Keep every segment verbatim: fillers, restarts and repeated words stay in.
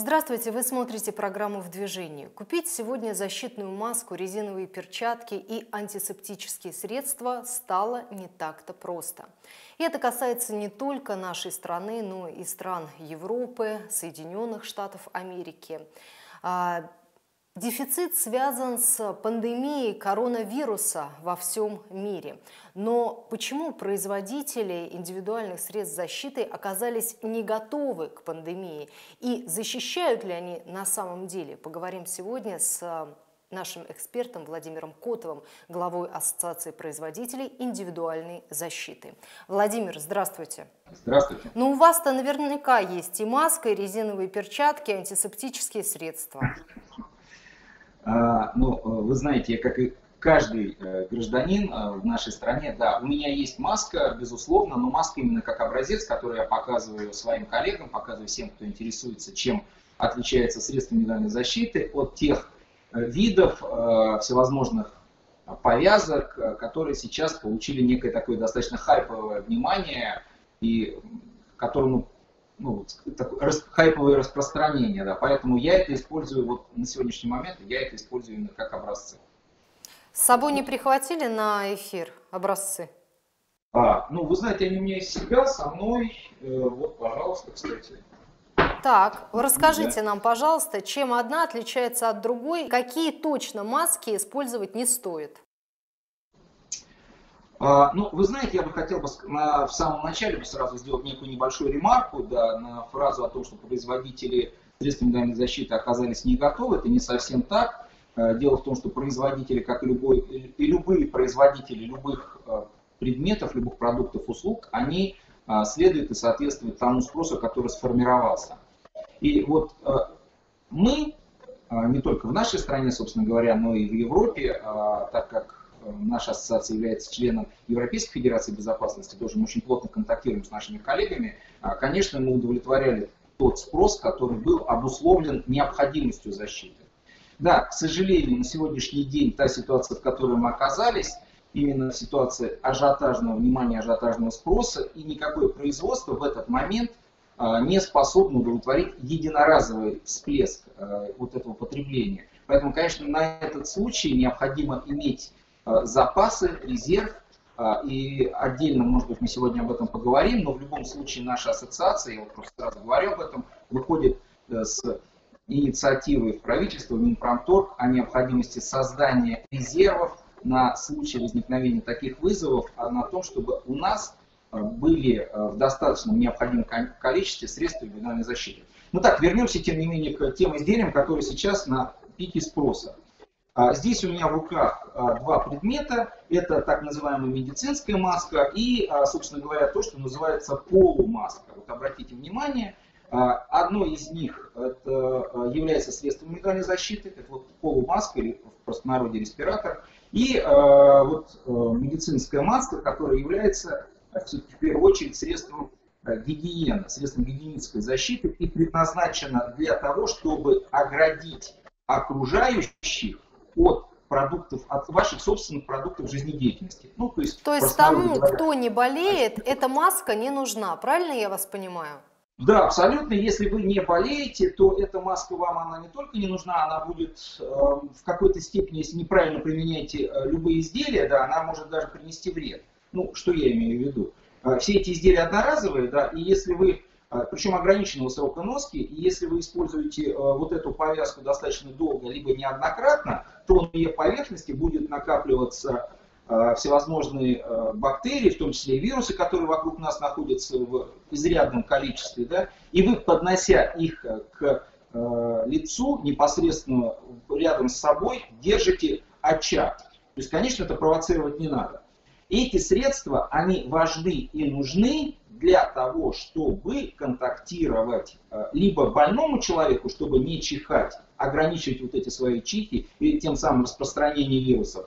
Здравствуйте, вы смотрите программу «В движении». Купить сегодня защитную маску, резиновые перчатки и антисептические средства стало не так-то просто. И это касается не только нашей страны, но и стран Европы, Соединенных Штатов Америки. А, Дефицит связан с пандемией коронавируса во всем мире. Но почему производители индивидуальных средств защиты оказались не готовы к пандемии? И защищают ли они на самом деле? Поговорим сегодня с нашим экспертом Владимиром Котовым, главой Ассоциации производителей индивидуальной защиты. Владимир, здравствуйте. Здравствуйте. Ну, у вас-то наверняка есть и маска, и резиновые перчатки, и антисептические средства. А, ну, вы знаете, как и каждый гражданин в нашей стране, да, у меня есть маска, безусловно, но маска именно как образец, который я показываю своим коллегам, показываю всем, кто интересуется, чем отличается средство индивидуальной защиты от тех видов всевозможных повязок, которые сейчас получили некое такое достаточно хайповое внимание и которому ну, такое хайповое распространение, да, поэтому я это использую вот на сегодняшний момент, я это использую именно как образцы. С собой не прихватили на эфир образцы? А, ну, вы знаете, они у меня из себя, со мной, э, вот, пожалуйста, кстати. Так, расскажите Да. нам, пожалуйста, чем одна отличается от другой, какие точно маски использовать не стоит? А, ну, вы знаете, я бы хотел бы на, в самом начале бы сразу сделать некую небольшую ремарку, да, на фразу о том, что производители средств индивидуальной защиты оказались не готовы. Это не совсем так. Дело в том, что производители, как и, любой, и любые производители любых предметов, любых продуктов, услуг, они следуют и соответствуют тому спросу, который сформировался. И вот мы, не только в нашей стране, собственно говоря, но и в Европе, так как наша ассоциация является членом Европейской Федерации Безопасности, тоже мы очень плотно контактируем с нашими коллегами, конечно, мы удовлетворяли тот спрос, который был обусловлен необходимостью защиты. Да, к сожалению, на сегодняшний день та ситуация, в которой мы оказались, именно ситуация ажиотажного внимания, ажиотажного спроса, и никакое производство в этот момент не способно удовлетворить единоразовый всплеск вот этого потребления. Поэтому, конечно, на этот случай необходимо иметь запасы, резерв, и отдельно, может быть, мы сегодня об этом поговорим, но в любом случае наша ассоциация, я вот просто сразу говорю об этом, выходит с инициативой в правительство, Минпромторг, о необходимости создания резервов на случай возникновения таких вызовов, а на том, чтобы у нас были в достаточном необходимом количестве средств индивидуальной защиты. Ну так, вернемся, тем не менее, к тем изделиям, которые сейчас на пике спроса. Здесь у меня в руках два предмета. Это так называемая медицинская маска и, собственно говоря, то, что называется полумаска. Вот обратите внимание, одно из них это является средством индивидуальной защиты, это вот полумаска или в простонародье респиратор. И вот медицинская маска, которая является в первую очередь средством гигиены, средством гигиенической защиты и предназначена для того, чтобы оградить окружающих от продуктов, от ваших собственных продуктов жизнедеятельности. Ну, то есть, то есть тому, кто не болеет, эта маска не нужна, правильно я вас понимаю? Да, абсолютно. Если вы не болеете, то эта маска вам она не только не нужна, она будет э, в какой-то степени, если неправильно применяете э, любые изделия, да, она может даже принести вред. Ну, что я имею в виду? Э, все эти изделия одноразовые, да, и если вы причем ограниченного срока носки, и если вы используете вот эту повязку достаточно долго, либо неоднократно, то на ее поверхности будет накапливаться всевозможные бактерии, в том числе и вирусы, которые вокруг нас находятся в изрядном количестве, да, и вы, поднося их к лицу, непосредственно рядом с собой, держите очаг. То есть, конечно, это провоцировать не надо. Эти средства, они важны и нужны для того, чтобы контактировать либо больному человеку, чтобы не чихать, ограничивать вот эти свои чихи и тем самым распространение вирусов,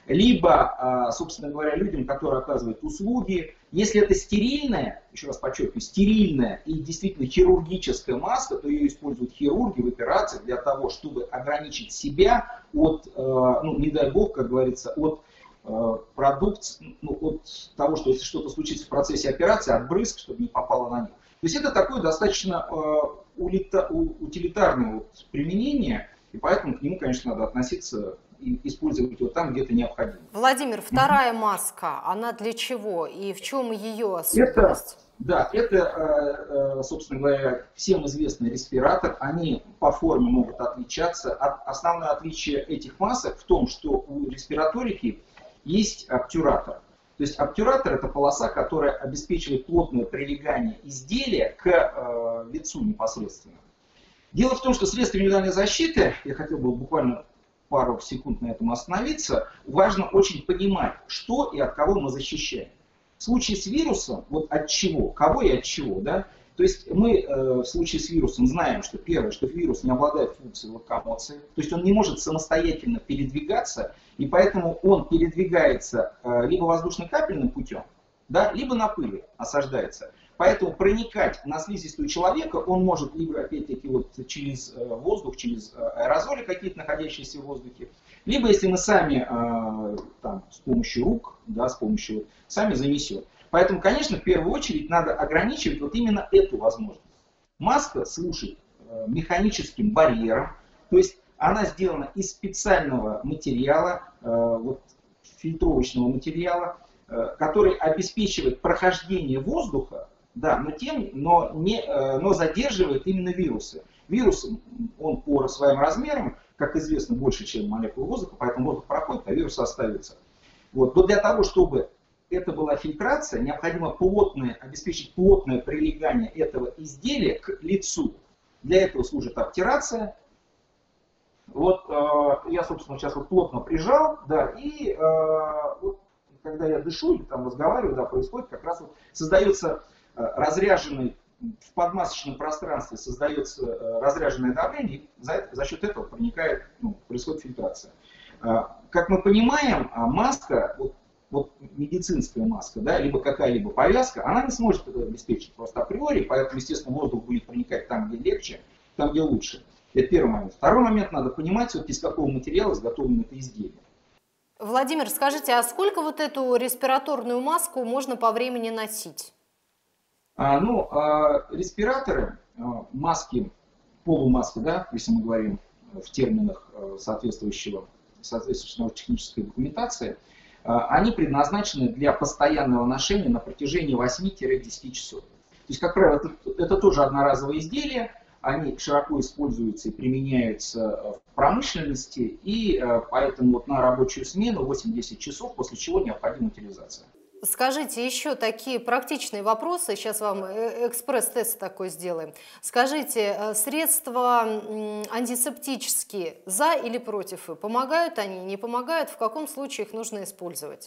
либо, собственно говоря, людям, которые оказывают услуги. Если это стерильная, еще раз подчеркиваю, стерильная и действительно хирургическая маска, то ее используют хирурги в операциях для того, чтобы ограничить себя от, ну, не дай бог, как говорится, от продукт, ну, от того, что если что-то случится в процессе операции, от брызг, чтобы не попало на них. То есть это такое достаточно э, улита, утилитарное вот применение, и поэтому к нему, конечно, надо относиться и использовать его там, где это необходимо. Владимир, вторая маска, она для чего и в чем ее Это, особенность? да, это, собственно говоря, всем известный респиратор. Они по форме могут отличаться. Основное отличие этих масок в том, что у респираторики есть обтюратор. То есть обтюратор — это полоса, которая обеспечивает плотное прилегание изделия к э, лицу непосредственно. Дело в том, что средства индивидуальной защиты, я хотел бы буквально пару секунд на этом остановиться, важно очень понимать, что и от кого мы защищаем. В случае с вирусом, вот от чего, кого и от чего, да? То есть мы э, в случае с вирусом знаем, что первое, что вирус не обладает функцией локомоции, то есть он не может самостоятельно передвигаться, и поэтому он передвигается э, либо воздушно-капельным путем, да, либо на пыли осаждается. Поэтому проникать на слизистую человека он может либо, опять-таки, вот через э, воздух, через э, аэрозоли какие-то, находящиеся в воздухе, либо если мы сами э, там, с помощью рук, да, с помощью, сами занесем. Поэтому, конечно, в первую очередь надо ограничивать вот именно эту возможность. Маска служит э, механическим барьером, то есть она сделана из специального материала, э, вот, фильтровочного материала, э, который обеспечивает прохождение воздуха, да, но, тем, но, не, э, но задерживает именно вирусы. Вирус, он по своим размерам, как известно, больше, чем молекулы воздуха, поэтому воздух проходит, а вирус остается. Вот. Но для того, чтобы это была фильтрация, необходимо плотное, обеспечить плотное прилегание этого изделия к лицу. Для этого служит обтирация. Вот э, я, собственно, сейчас вот плотно прижал, да, и э, вот, когда я дышу или там разговариваю, да, происходит как раз вот создается э, разряженный, в подмасочном пространстве создается э, разряженное давление, и за, за счет этого проникает, ну, происходит фильтрация. Э, как мы понимаем, маска, вот, вот медицинская маска, да, либо какая-либо повязка, она не сможет это обеспечить просто априори, поэтому, естественно, воздух будет проникать там, где легче, там, где лучше. Это первый момент. Второй момент, надо понимать, вот из какого материала изготовлено это изделие. Владимир, скажите, а сколько вот эту респираторную маску можно по времени носить? А, ну, а, респираторы, а, маски, полумаски, да, если мы говорим в терминах а, соответствующего, соответствующей технической документации, они предназначены для постоянного ношения на протяжении восьми-десяти часов. То есть, как правило, это, это тоже одноразовые изделия, они широко используются и применяются в промышленности, и поэтому вот на рабочую смену восемь-десять часов, после чего необходима утилизация. Скажите, еще такие практичные вопросы, сейчас вам экспресс-тест такой сделаем. Скажите, средства антисептические за или против? Помогают они, не помогают? В каком случае их нужно использовать?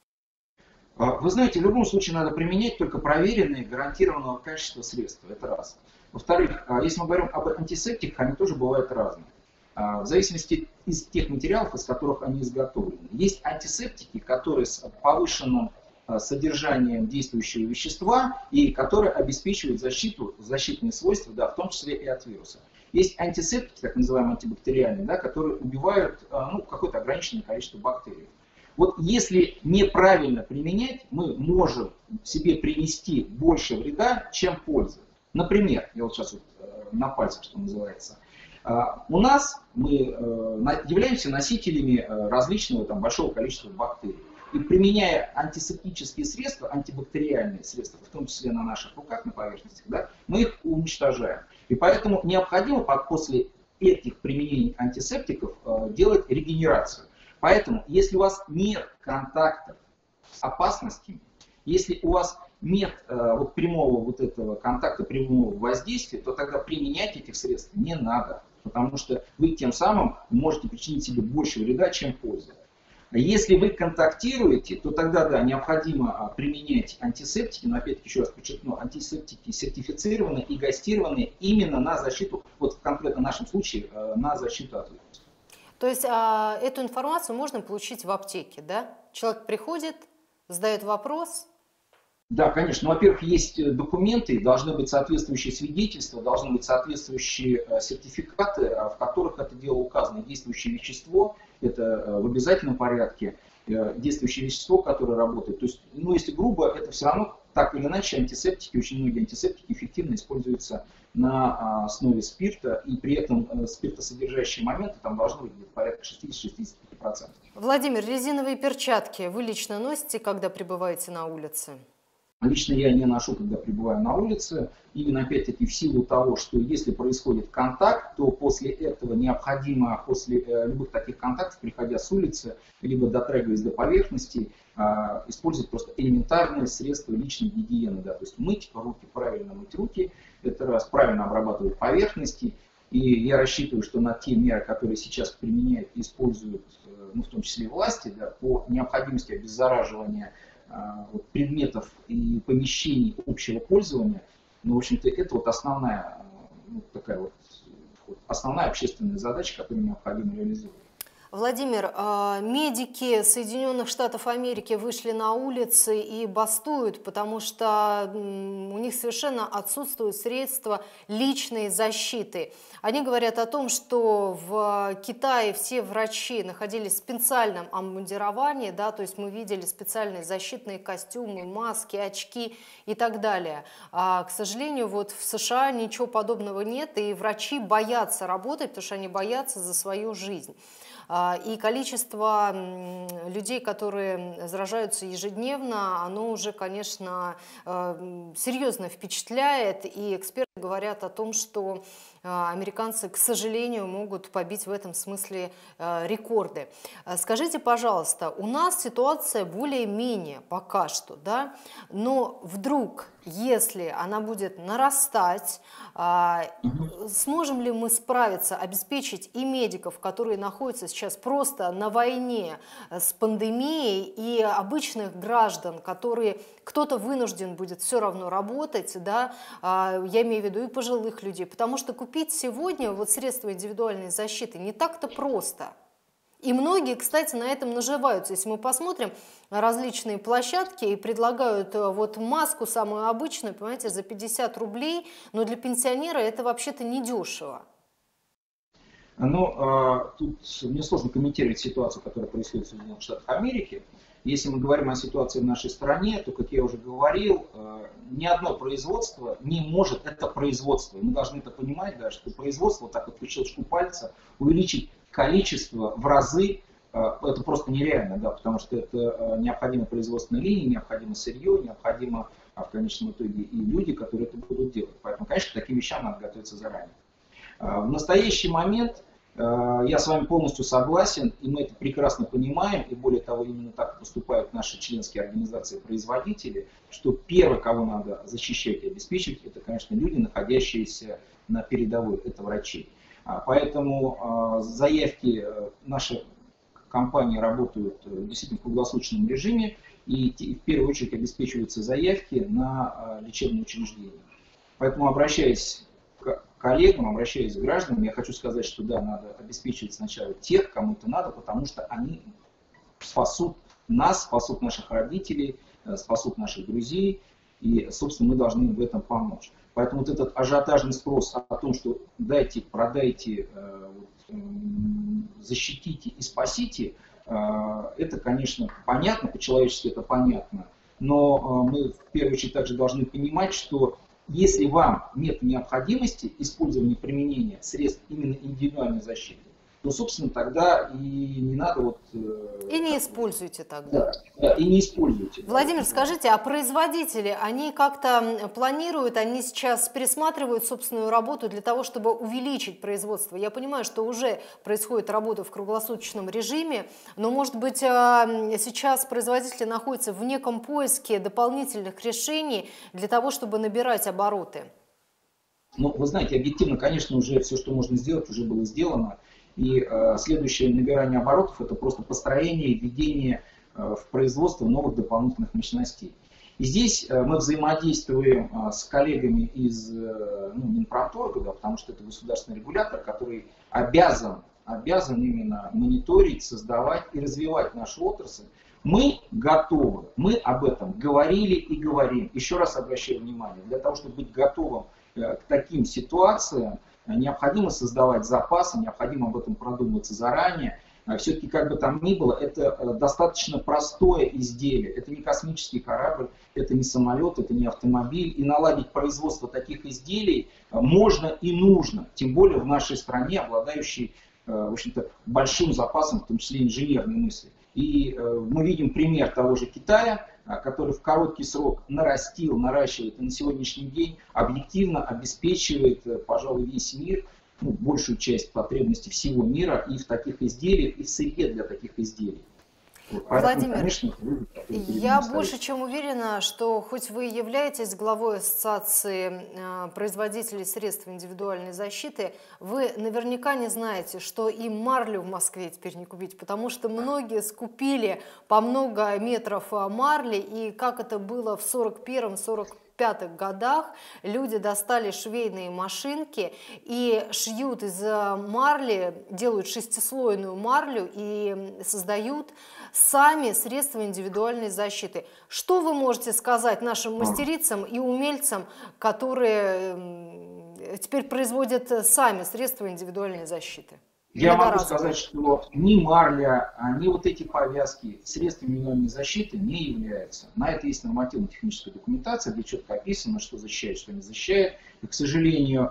Вы знаете, в любом случае надо применять только проверенные, гарантированного качества средства. Это раз. Во-вторых, если мы говорим об антисептиках, они тоже бывают разные. В зависимости из тех материалов, из которых они изготовлены. Есть антисептики, которые с повышенным содержанием действующего вещества и которые обеспечивают защиту, защитные свойства, да, в том числе и от вируса. Есть антисептики, так называемые антибактериальные, да, которые убивают, ну, какое-то ограниченное количество бактерий. Вот если неправильно применять, мы можем себе принести больше вреда, чем пользы. Например, я вот сейчас вот на пальцах, что называется, у нас мы являемся носителями различного там, большого количества бактерий. И применяя антисептические средства, антибактериальные средства, в том числе на наших руках, на поверхностях, да, мы их уничтожаем. И поэтому необходимо после этих применений антисептиков делать регенерацию. Поэтому, если у вас нет контакта с опасностями, если у вас нет э, вот, прямого вот этого контакта, прямого воздействия, то тогда применять этих средств не надо. Потому что вы тем самым можете причинить себе больше вреда, чем пользы. Если вы контактируете, то тогда, да, необходимо применять антисептики, но опять-таки еще раз подчеркну, антисептики сертифицированные и гастированные именно на защиту, вот в конкретно нашем случае, э, на защиту от вируса. То есть а, эту информацию можно получить в аптеке, да? Человек приходит, задает вопрос. Да, конечно. Ну, во-первых, есть документы, должны быть соответствующие свидетельства, должны быть соответствующие сертификаты, в которых это дело указано. Действующее вещество, это в обязательном порядке, действующее вещество, которое работает. То есть, ну, если грубо, это все равно так или иначе антисептики, очень многие антисептики эффективно используются на основе спирта, и при этом спиртосодержащие моменты там должны быть где-то порядка шестьдесят-шестьдесят пять процентов. Владимир, резиновые перчатки вы лично носите, когда пребываете на улице? Лично я не ношу, когда пребываю на улице, именно опять-таки в силу того, что если происходит контакт, то после этого необходимо, после э, любых таких контактов, приходя с улицы, либо дотрагиваясь до поверхности, э, использовать просто элементарные средства личной гигиены, да, то есть мыть руки, правильно мыть руки, это раз, правильно обрабатывать поверхности, и я рассчитываю, что на те меры, которые сейчас применяют и используют, э, ну, в том числе и власти, да, по необходимости обеззараживания вот, предметов и помещений общего пользования, ну, в общем-то, это вот основная, вот такая вот, вот основная общественная задача, которую необходимо реализовать. Владимир, медики Соединенных Штатов Америки вышли на улицы и бастуют, потому что у них совершенно отсутствуют средства личной защиты. Они говорят о том, что в Китае все врачи находились в специальном обмундировании, да, то есть мы видели специальные защитные костюмы, маски, очки и так далее. А, к сожалению, вот в США ничего подобного нет, и врачи боятся работать, потому что они боятся за свою жизнь. И количество людей, которые заражаются ежедневно, оно уже, конечно, серьезно впечатляет. И эксперты говорят о том, что американцы, к сожалению, могут побить в этом смысле рекорды. Скажите, пожалуйста, у нас ситуация более-менее пока что, да? Но вдруг, если она будет нарастать, угу. сможем ли мы справиться, обеспечить и медиков, которые находятся сейчас просто на войне с пандемией, и обычных граждан, которые кто-то вынужден будет все равно работать, да? Я имею в виду и пожилых людей, потому что купить сегодня вот средства индивидуальной защиты не так-то просто. И многие, кстати, на этом наживаются. Если мы посмотрим различные площадки и предлагают вот маску самую обычную, понимаете, за пятьдесят рублей, но для пенсионера это вообще-то недешево. Ну, тут мне сложно комментировать ситуацию, которая происходит в Соединенных Штатах Америки. Если мы говорим о ситуации в нашей стране, то, как я уже говорил, ни одно производство не может, это производство, мы должны это понимать, да, что производство, так вот по щелчку пальца, увеличить количество в разы, это просто нереально, да, потому что это необходимо производственная линия, необходимо сырье, необходимо в конечном итоге и люди, которые это будут делать. Поэтому, конечно, к таким вещам надо готовиться заранее. В настоящий момент я с вами полностью согласен, и мы это прекрасно понимаем, и более того, именно так поступают наши членские организации производители, что первое, кого надо защищать и обеспечивать, это, конечно, люди, находящиеся на передовой, это врачи. Поэтому заявки наши компании работают действительно в круглосуточном режиме, и в первую очередь обеспечиваются заявки на лечебные учреждения. Поэтому, обращаясь к коллегам, обращаясь к гражданам, я хочу сказать, что да, надо обеспечивать сначала тех, кому это надо, потому что они спасут нас, спасут наших родителей, спасут наших друзей, и, собственно, мы должны им в этом помочь. Поэтому вот этот ажиотажный спрос о том, что дайте, продайте, защитите и спасите, это, конечно, понятно, по-человечески это понятно, но мы в первую очередь также должны понимать, что если вам нет необходимости использования применения средств именно индивидуальной защиты, то, собственно, тогда и не надо вот... И не используйте тогда. Да, да, и не используйте. Владимир, скажите, а производители, они как-то планируют, они сейчас пересматривают собственную работу для того, чтобы увеличить производство? Я понимаю, что уже происходит работа в круглосуточном режиме, но, может быть, сейчас производители находятся в неком поиске дополнительных решений для того, чтобы набирать обороты? Ну, вы знаете, объективно, конечно, уже все, что можно сделать, уже было сделано. И э, следующее набирание оборотов – это просто построение и введение э, в производство новых дополнительных мощностей. И здесь э, мы взаимодействуем э, с коллегами из э, ну, Минпромторга, да, потому что это государственный регулятор, который обязан, обязан именно мониторить, создавать и развивать нашу отрасль. Мы готовы, мы об этом говорили и говорим. Еще раз обращаю внимание, для того, чтобы быть готовым э, к таким ситуациям, необходимо создавать запасы, необходимо об этом продумываться заранее. все-таки, как бы там ни было, это достаточно простое изделие. Это не космический корабль, это не самолет, это не автомобиль. И наладить производство таких изделий можно и нужно. Тем более в нашей стране, обладающей, в общем-то, большим запасом, в том числе инженерной мысли. И мы видим пример того же Китая, который в короткий срок нарастил, наращивает и на сегодняшний день объективно обеспечивает, пожалуй, весь мир, ну, большую часть потребностей всего мира и в таких изделиях, и в сырье для таких изделий. Вот, Владимир, конечно, я больше чем уверена, что хоть вы являетесь главой Ассоциации производителей средств индивидуальной защиты, вы наверняка не знаете, что и марлю в Москве теперь не купить, потому что многие скупили по много метров марли, и как это было в сорок первом — сорок пятых годах, люди достали швейные машинки и шьют из марли, делают шестислойную марлю и создают сами средства индивидуальной защиты. Что вы можете сказать нашим мастерицам и умельцам, которые теперь производят сами средства индивидуальной защиты? Я могу сказать, что ни марля, ни вот эти повязки средствами индивидуальной защиты не являются. На это есть нормативно-техническая документация, где четко описано, что защищает, что не защищает. И, к сожалению,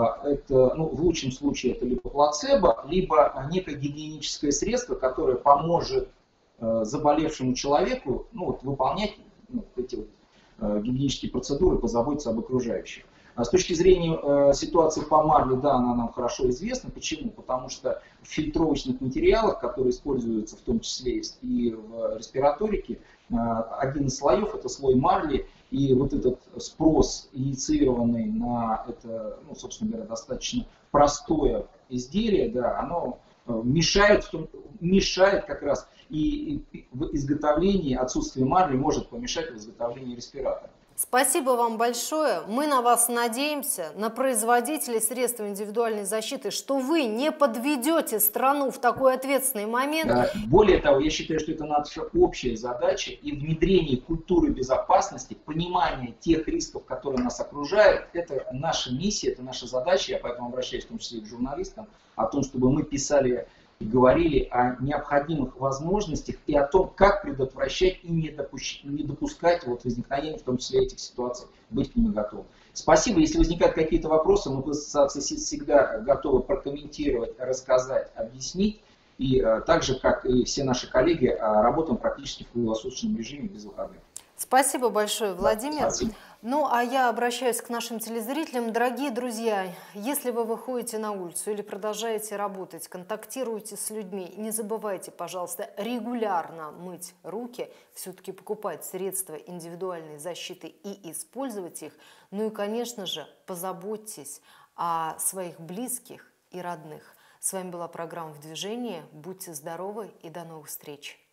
это, ну, в лучшем случае это либо плацебо, либо некое гигиеническое средство, которое поможет заболевшему человеку, ну, вот, выполнять, ну, эти вот, э, гигиенические процедуры, позаботиться об окружающих. А с точки зрения э, ситуации по марле, да, она нам хорошо известна. Почему? Потому что в фильтровочных материалах, которые используются в том числе и в респираторике, э, один из слоев это слой марли, и вот этот спрос, инициированный на это, ну, собственно говоря, достаточно простое изделие, да, оно мешает, в том, мешает как раз и в изготовлении, отсутствие марли может помешать в изготовлении респиратора. Спасибо вам большое. Мы на вас надеемся, на производителей средств индивидуальной защиты, что вы не подведете страну в такой ответственный момент. Да. Более того, я считаю, что это наша общая задача и внедрение культуры безопасности, понимание тех рисков, которые нас окружают. Это наша миссия, это наша задача. Я поэтому обращаюсь в том числе и к журналистам, о том, чтобы мы писали и говорили о необходимых возможностях и о том, как предотвращать и не, допущ... не допускать вот возникновения, в том числе этих ситуаций, быть к ним готовым. Спасибо. Если возникают какие-то вопросы, мы в ассоциации СИЗ всегда готовы прокомментировать, рассказать, объяснить. И так же, как и все наши коллеги, работаем практически в круглосуточном режиме без выходных. Спасибо большое, Владимир. Да, спасибо. Ну, а я обращаюсь к нашим телезрителям. Дорогие друзья, если вы выходите на улицу или продолжаете работать, контактируете с людьми, не забывайте, пожалуйста, регулярно мыть руки, все-таки покупать средства индивидуальной защиты и использовать их. Ну и, конечно же, позаботьтесь о своих близких и родных. С вами была программа «В движении». Будьте здоровы и до новых встреч.